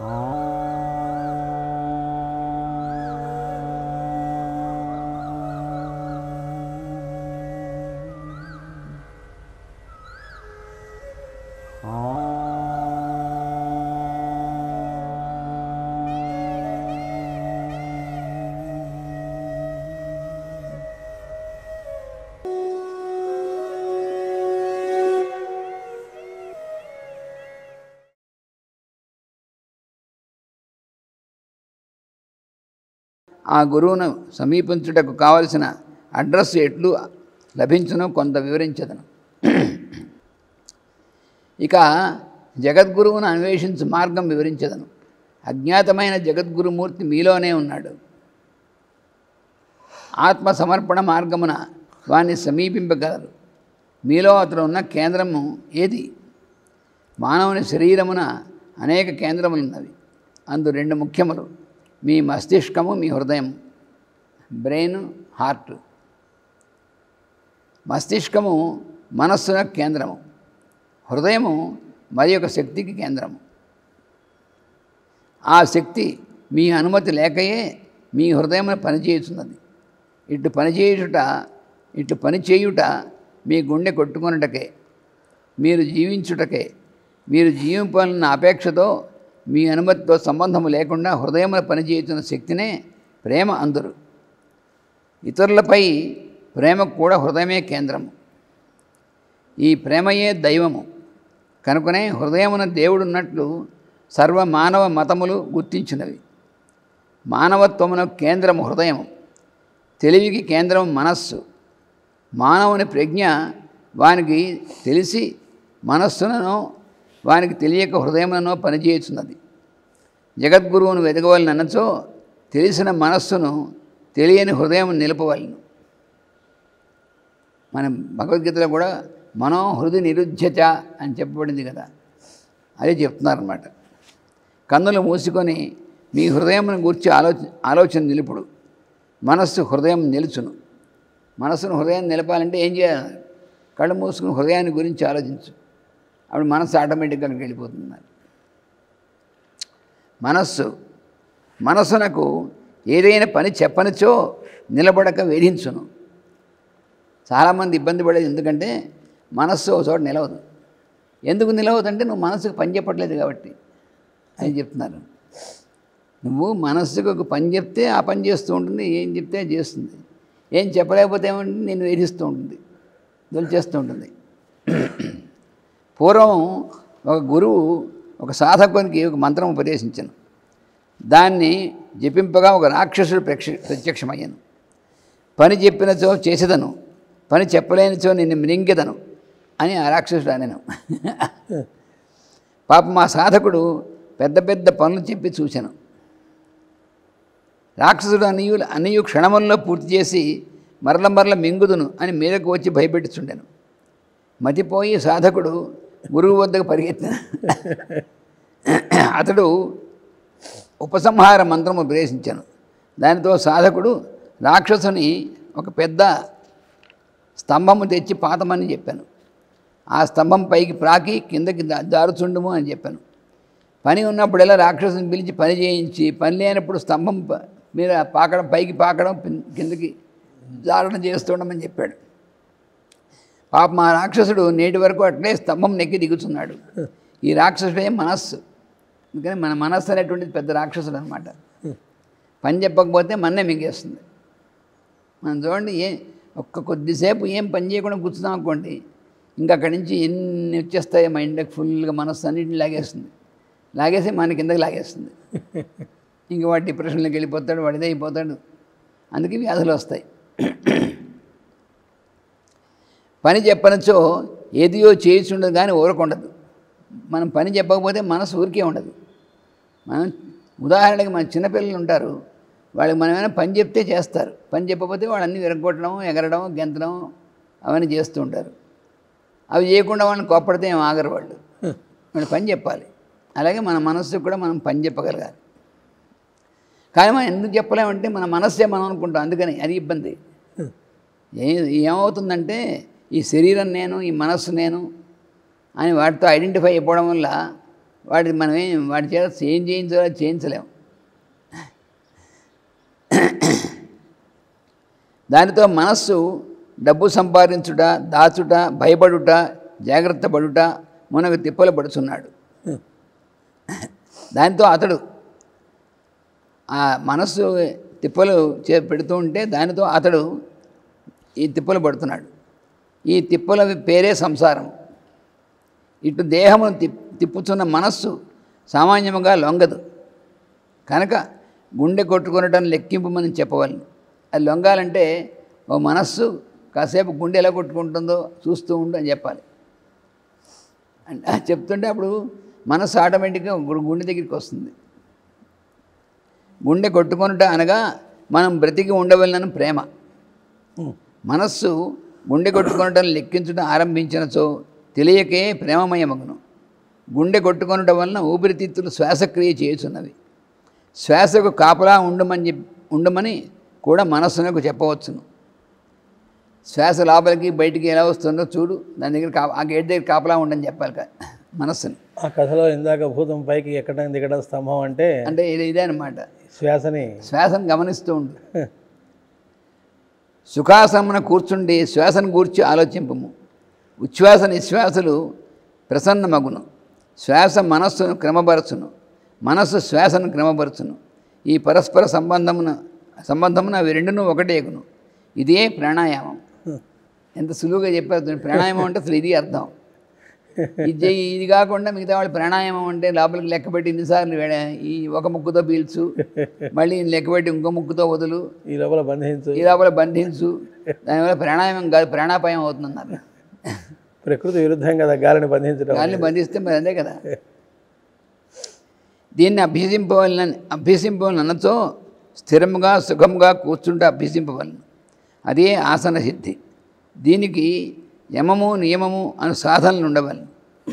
ఆ గురువును సమీపించుటకు కావలసిన అడ్రస్ ఎట్లు లభించునో కొంత వివరించదను. ఇక జగద్గురువును అన్వేషించు మార్గం వివరించదను. అజ్ఞాతమైన జగద్గురుమూర్తి మీలోనే ఉన్నాడు. ఆత్మ సమర్పణ మార్గమున వాణ్ణి సమీపింపగలరు. మీలో అతడు ఉన్న కేంద్రము ఏది? మానవుని శరీరమున అనేక కేంద్రములున్నవి. అందు రెండు ముఖ్యములు: మీ మస్తిష్కము, మీ హృదయం. Brain, heart. మస్తిష్కము మనస్సున కేంద్రము, హృదయము మరి ఒక శక్తికి కేంద్రము. ఆ శక్తి మీ అనుమతి లేకయే మీ హృదయమున పనిచేయుచున్నది. ఇటు పనిచేయుట మీ గుండె కొట్టుకొనుటకే, మీరు జీవించుటకే. మీరు జీవింపాలన్న అపేక్షతో, మీ అనుమతితో సంబంధము లేకుండా హృదయమున పనిచేయుచున్న శక్తినే ప్రేమ అందురు. ఇతరులపై ప్రేమకు కూడా హృదయమే కేంద్రము. ఈ ప్రేమయే దైవము. కనుకనే హృదయమున దేవుడున్నట్లు సర్వ మానవ మతములు గుర్తించినవి. మానవత్వమున కేంద్రము హృదయము, తెలివికి కేంద్రం మనస్సు. మానవుని ప్రజ్ఞ వానికి తెలిసి మనస్సుననో, వానికి తెలియక హృదయముననో పనిచేయుచున్నది. జగద్గురువును వెతకవలననచో తెలిసిన మనస్సును తెలియని హృదయం నిలుపవలను. మన భగవద్గీతలో కూడా మనోహృది నిరుధ్యచ అని చెప్పబడింది కదా, అదే చెప్తున్నారన్నమాట. కన్నులు మూసుకొని మీ హృదయమును గూర్చి ఆలోచన నిలుపుడు. మనస్సు హృదయం నిలుచును. మనస్సును హృదయం నిలపాలంటే ఏం చేయాలి? కళ్ళు మూసుకుని హృదయాన్ని గురించి ఆలోచించు. అప్పుడు మనస్సు ఆటోమేటిక్గా అక్కడికి వెళ్ళిపోతుంది. మనస్సునకు ఏదైనా పని చెప్పనిచో నిలబడక వేధించును. చాలామంది ఇబ్బంది పడేది ఎందుకంటే మనస్సు ఒక చోట నిలవదు. ఎందుకు నిలవదంటే నువ్వు మనస్సుకు పని చెప్పట్లేదు కాబట్టి అని చెప్తున్నారు. నువ్వు మనస్సుకు ఒక పని చెప్తే ఆ పని చేస్తూ ఉంటుంది, ఏం చెప్తే అది చేస్తుంది. ఏం చెప్పలేకపోతే ఏమంటే నేను వేధిస్తూ ఉంటుంది, దొలిచేస్తూ ఉంటుంది. పూర్వం ఒక గురువు ఒక సాధకునికి ఒక మంత్రం ఉపదేశించను. దాన్ని జపింపగా ఒక రాక్షసుడు ప్రత్యక్షమయ్యాను. పని చెప్పినచో చేసేదను, పని చెప్పలేనిచో నిన్ను మృంగెదను అని ఆ రాక్షసుడు అనేను. పాపం మా సాధకుడు పెద్ద పెద్ద పనులు చెప్పి చూశాను. రాక్షసుడు అన్నయు క్షణముల్లో పూర్తి చేసి మరల మింగుదును అని మీదకు వచ్చి భయపెట్టుచుండెను. మతిపోయి సాధకుడు గురువు వద్దకు పరిగెత్తిన. అతడు ఉపసంహార మంత్రం ఉపదేశించాను. దానితో సాధకుడు రాక్షసుని ఒక పెద్ద స్తంభము తెచ్చి పాతమని చెప్పాను. ఆ స్తంభం పైకి ప్రాకి కిందకి జారుచుండుము అని చెప్పాను. పని ఉన్నప్పుడెల్లా రాక్షసుని పిలిచి పని చేయించి, పని లేనప్పుడు స్తంభం మీద పాకడం, పైకి పాకడం, కిందకి జారడం చేస్తుండమని చెప్పాడు. పాపం ఆ రాక్షసుడు నేటి వరకు అట్లే స్తంభం నెక్కి దిగుతున్నాడు. ఈ రాక్షసుడే మనస్సు. అందుకని మన మనస్సు అనేటువంటిది పెద్ద రాక్షసుడు అనమాట. పని చెప్పకపోతే మన్నే మింగేస్తుంది. మనం చూడండి, కొద్దిసేపు ఏం పని చేయకుండా కూర్చున్నాం అనుకోండి, ఇంకా అక్కడి నుంచి ఎన్ని వచ్చేస్తాయి మైండ్కి ఫుల్గా. మనస్సు అన్నింటిని లాగేస్తుంది. లాగేసి మన కిందకి లాగేస్తుంది. ఇంక వాడు డిప్రెషన్లోకి వెళ్ళిపోతాడు, వాడిదే అయిపోతాడు. అందుకే వ్యాధులు వస్తాయి. పని చెప్పనచో ఏదియో చేయించుండదు కానీ ఊరకుండదు. మనం పని చెప్పకపోతే మనసు ఊరికే ఉండదు. మనం ఉదాహరణకి మన చిన్నపిల్లలు ఉంటారు, వాళ్ళకి మనం ఏమైనా పని చెప్తే చేస్తారు. పని చెప్పకపోతే వాళ్ళు అన్నీ విరగొట్టడం, ఎగరడం, గెంతడం అవన్నీ చేస్తూ ఉంటారు. అవి చేయకుండా వాళ్ళని కోప్పడితే ఏం ఆగరు వాళ్ళు. వాళ్ళు పని చెప్పాలి. అలాగే మన మనస్సుకు కూడా మనం పని చెప్పగలగాలి. కానీ మనం ఎందుకు చెప్పలేమంటే మన మనస్సే మనం అనుకుంటాం. అందుకని అది ఇబ్బంది. ఏమవుతుందంటే ఈ శరీరం నేను, ఈ మనస్సు నేను అని వాటితో ఐడెంటిఫై అయిపోవడం వల్ల వాడి చేత ఏం చేయించాలో చేయించలేము. దానితో మనస్సు డబ్బు సంపాదించుట, దాచుట, భయపడుట, జాగ్రత్త పడుట మనకు తిప్పలు పడుతున్నాడు. దాంతో అతడు ఆ మనస్సు తిప్పలు పెడుతూ ఉంటే దానితో అతడు ఈ తిప్పలు పడుతున్నాడు. ఈ తిప్పల పేరే సంసారం. ఇటు దేహమును తిప్పుతున్న మనస్సు సామాన్యముగా లొంగదు కనుక గుండె కొట్టుకొనటం లెక్కింపమని చెప్పవలను. అది లొంగాలంటే ఓ మనస్సు కాసేపు గుండె ఎలా కొట్టుకుంటుందో చూస్తూ ఉండు అని చెప్పాలి. అంటే చెప్తుంటే అప్పుడు మనస్సు ఆటోమేటిక్గా గుండె దగ్గరికి వస్తుంది. గుండె కొట్టుకొనుట అనగా మనం బ్రతికి ఉండవలన ప్రేమ. మనస్సు గుండె కొట్టుకొనటం లెక్కించడం ఆరంభించినచో తెలియకే ప్రేమమయమగును. గుండె కొట్టుకొనటం వలన ఊపిరితిత్తులు శ్వాసక్రియ చేయుచున్నవి. శ్వాసకు కాపలా ఉండమని కూడా మనస్సునకు చెప్పవచ్చును. శ్వాస లోపలికి బయటికి ఎలా వస్తుందో చూడు, దాని దగ్గర ఆ గేట్ దగ్గర కాపలా ఉండని చెప్పాలి మనస్సుని. ఆ కథలో ఇందాక భూతం పైకి ఎక్కడం దిగడం స్తంభం అంటే ఇదే అనమాట. శ్వాసను గమనిస్తూ ఉండు. సుఖాసనమున కూర్చుండి శ్వాసను గూర్చి ఆలోచింపము. ఉచ్ఛ్వాస నిశ్వాసలు ప్రసన్నమగును. శ్వాస మనస్సును క్రమపరచును, మనస్సు శ్వాసను క్రమపరచును. ఈ పరస్పర సంబంధమున అవి రెండును ఒకటేగును. ఇదే ప్రాణాయామం. ఎంత సులువుగా చెప్పారు. ప్రాణాయామం అంటే అసలు ఇది అర్థం. ఇది కాకుండా మిగతా వాళ్ళు ప్రాణాయామం అంటే లోపలికి లెక్కపెట్టి ఇన్నిసార్లు ఈ ఒక ముక్కుతో పీల్చు, మళ్ళీ లెక్కపెట్టి ఇంకో ముక్కుతో వదులు, ఈ లోపల బంధించు. దానివల్ల ప్రాణాయామం కాదు, ప్రాణాపాయం అవుతుందన్నారు. ప్రకృతి విరుద్ధం కదా గాలిని బంధిస్తే మరి అదే కదా. దీన్ని అభ్యసింపవలనతో స్థిరముగా సుఖంగా కూర్చుంటే అభ్యసింపవలను. అదే ఆసన సిద్ధి. దీనికి యమము నియమము అను సాధనలు ఉండవలను.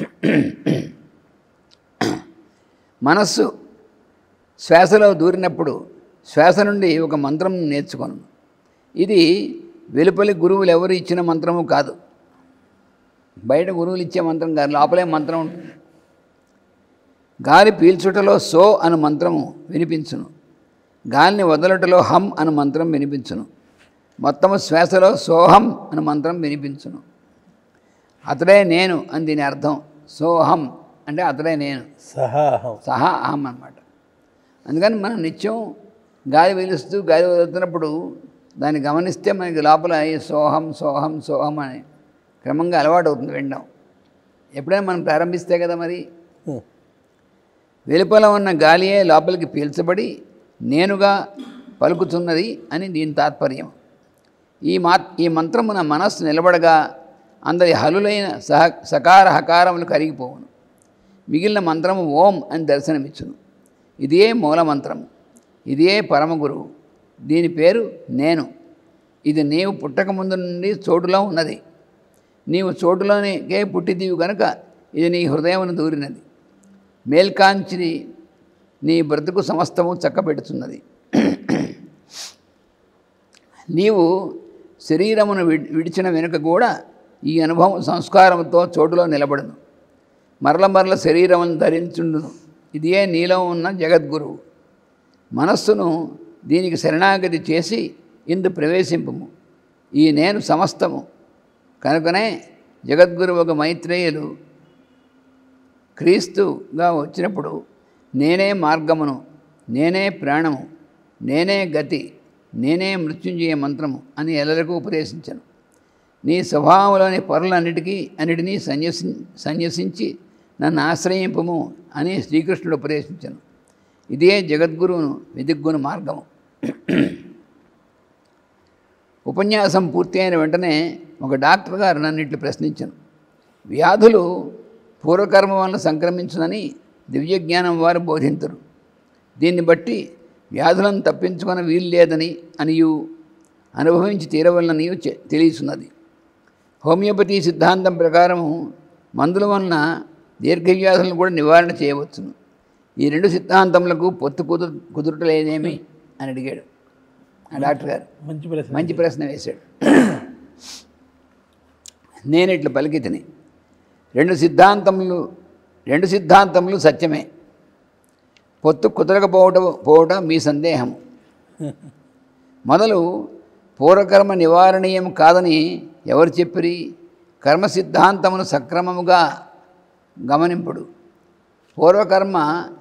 మనస్సు శ్వాసలో దూరినప్పుడు శ్వాస నుండి ఒక మంత్రం నేర్చుకొను. ఇది వెలుపలి గురువులు ఎవరు ఇచ్చిన మంత్రము కాదు, బయట గురువులు ఇచ్చే మంత్రం కాదు, లోపలే మంత్రం ఉంటుంది. గాలి పీల్చుటలో సో అను మంత్రము వినిపించును, గాలిని వదలటలో హం అను మంత్రం వినిపించును, మొత్తము శ్వాసలో సోహం అను మంత్రం వినిపించును. అతడే నేను అని దీని అర్థం. సోహం అంటే అతడే నేను, సహా అహం అన్నమాట. అందుకని మనం నిత్యం గాలి పీలుస్తూ గాలి వదులుతున్నప్పుడు దాన్ని గమనిస్తే మనకి లోపల సోహం సోహం సోహం అని క్రమంగా అలవాటు అవుతుంది వినడం. ఎప్పుడైనా మనం ప్రారంభిస్తే కదా మరి. వెలుపల ఉన్న గాలియే లోపలికి పీల్చబడి నేనుగా పలుకుతున్నది అని దీని తాత్పర్యం. ఈ మంత్రమున మనస్సు నిలబడగా అందరి హలులైన సకార హకారములు కరిగిపోవును. మిగిలిన మంత్రము ఓం అని దర్శనమిచ్చును. ఇదే మూలమంత్రము, ఇదే పరమగురువు. దీని పేరు నేను. ఇది నీవు పుట్టక ముందు నుండి చోటులో ఉన్నది. నీవు చోటులోనికే పుట్టిదివి కనుక ఇది నీ హృదయమును దూరినది. మేల్కాంచి నీ బ్రతుకు సమస్తము చక్కబెడుతున్నది. నీవు శరీరమును విడిచిన వెనుక కూడా ఈ అనుభవం సంస్కారంతో చోటులో నిలబడును. మరల శరీరమును ధరించుండును. ఇదే నీలో ఉన్న జగద్గురువు. మనస్సును దీనికి శరణాగతి చేసి ఇందు ప్రవేశింపము. ఈ నేను సమస్తము కనుకనే జగద్గురువు ఒక మైత్రేయులు క్రీస్తుగా వచ్చినప్పుడు నేనే మార్గమును, నేనే ప్రాణము, నేనే గతి, నేనే మృత్యుంజయ మంత్రము అని ఎల్లరికూ ఉపదేశించను. నీ స్వభావంలోని అన్నిటినీ సన్యసించి నన్ను ఆశ్రయింపము అని శ్రీకృష్ణుడు ఉపదేశించను. ఇదే జగద్గురువును వెదుగ్గును మార్గము. ఉపన్యాసం పూర్తి అయిన వెంటనే ఒక డాక్టర్ గారు నన్ను ఇట్లు ప్రశ్నించను. వ్యాధులు పూర్వకర్మ వలన సంక్రమించునని దివ్యజ్ఞానం వారు బోధించరు. దీన్ని బట్టి వ్యాధులను తప్పించుకొని వీలు లేదని అనియు అనుభవించి తీరవలననియు తెలియచున్నది. హోమియోపతి సిద్ధాంతం ప్రకారము మందుల వలన దీర్ఘవ్యాధులను కూడా నివారణ చేయవచ్చును. ఈ రెండు సిద్ధాంతములకు పొత్తు కుదురటలేదేమి అని అడిగాడు ఆ డాక్టర్ గారు. మంచి ప్రశ్న వేశాడు. నేను ఇట్లా పలికి తిని రెండు సిద్ధాంతములు సత్యమే. పొత్తు కుదరకపోవట మీ సందేహం. మొదలు పూర్వకర్మ నివారణీయం కాదని ఎవరు చెప్పిరి? కర్మ సిద్ధాంతమును సక్రమముగా గమనింపుడు. పూర్వకర్మ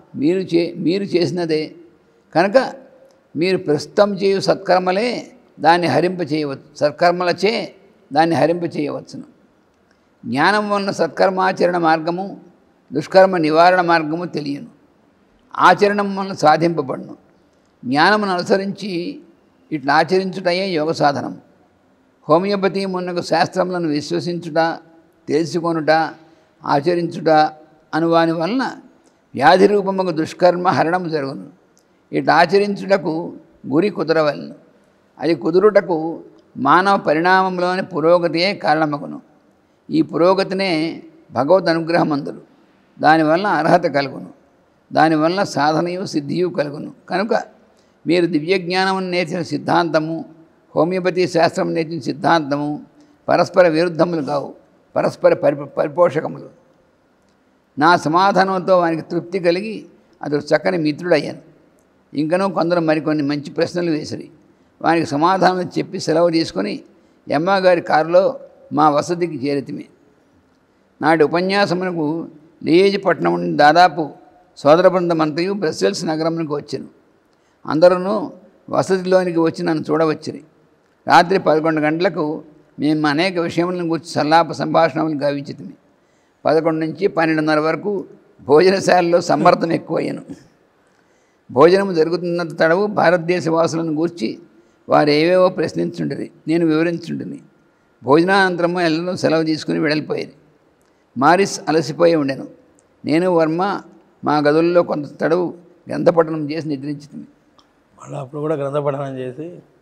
మీరు చేసినదే కనుక మీరు ప్రస్తుతం చేయు సత్కర్మలే దాన్ని హరింపచేయవచ్చు, సత్కర్మలచే దాన్ని హరింపచేయవచ్చును. జ్ఞానం వలన సత్కర్మాచరణ మార్గము, దుష్కర్మ నివారణ మార్గము తెలియను. ఆచరణం వలన సాధింపబడును. జ్ఞానమును అనుసరించి ఇట్లా ఆచరించుటయే యోగ సాధనం. హోమియోపతి మున్నగు శాస్త్రములను విశ్వసించుట, తెలుసుకొనుట, ఆచరించుట అనువాని వలన వ్యాధి రూపముకు దుష్కర్మ హరణము జరుగును. ఇట్లా ఆచరించుటకు గురి కుదరవలను. అది కుదురుటకు మానవ పరిణామంలోని పురోగతియే కారణమగును. ఈ పురోగతినే భగవద్ అనుగ్రహమందులు. దానివల్ల అర్హత కలుగును. దానివల్ల సాధనయు సిద్ధియు కలుగును. కనుక మీరు దివ్యజ్ఞానమును నేర్చిన సిద్ధాంతము, హోమియోపతి శాస్త్రం నేర్చిన సిద్ధాంతము పరస్పర విరుద్ధములు కావు, పరస్పర పరిపోషకములు. నా సమాధానంతో వానికి తృప్తి కలిగి అతడు చక్కని మిత్రుడయ్యాను. ఇంకనూ కొందరు మరికొన్ని మంచి ప్రశ్నలు వేసిరి. వానికి సమాధానం చెప్పి సెలవు తీసుకొని ఎమ్మగారి కారులో మా వసతికి చేరితిమి. నాటి ఉపన్యాసమునకు లియేజ్ పట్టణం నుండి దాదాపు సోదర బృందమంతయు బ్రస్సెల్స్ నగరమునకు వచ్చాను. అందరూ వసతిలోనికి వచ్చి నన్ను చూడవచ్చిరి. రాత్రి 11 గంటలకు మేము అనేక విషయములను గురించి సల్లాప సంభాషణలు గావించితిమి. 11 నుంచి 12:30 వరకు భోజనశాలలో సమ్మర్దం ఎక్కువయ్యాను. భోజనము జరుగుతున్నంత తడవు భారతదేశ వాసులను గూర్చి వారు ఏవేవో ప్రశ్నించుండేది, నేను వివరించుండిని. భోజనానంతరము ఎల్లరూ సెలవు తీసుకుని వెడలిపోయేది. మారిస్ అలసిపోయి ఉండెను. నేను వర్మ మా గదుల్లో కొంత తడవు గ్రంథపఠనం చేసి నిద్రించింది. మళ్ళీ అప్పుడు కూడా గ్రంథపఠనం చేసి